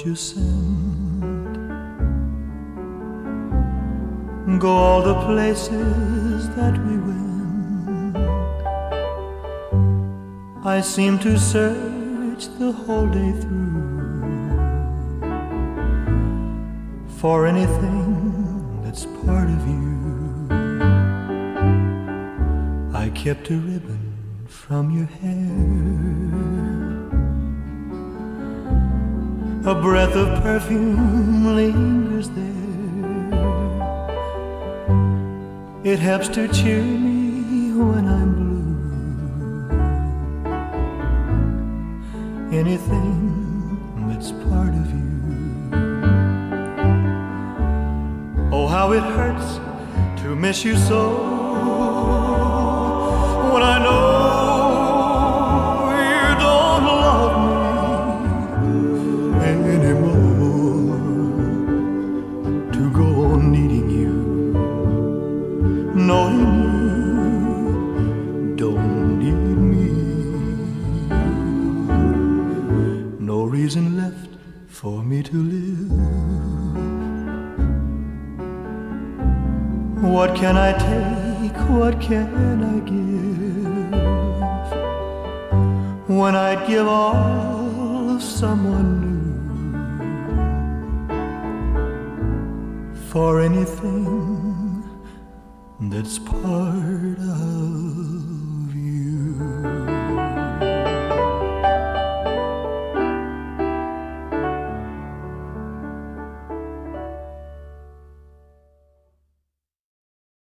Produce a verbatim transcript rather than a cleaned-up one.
what you sent. Go all the places that we went. I seem to search the whole day through for anything that's part of you. I kept a ribbon from your hair, a breath of perfume lingers there. It helps to cheer me when I'm blue. Anything that's part of you. Oh, how it hurts to miss you so, when I know you don't love me anymore. To go on needing you, knowing you don't need me. No reason left for me to live. What can I take? What can I give? When I'd give all of someone new for anything that's part of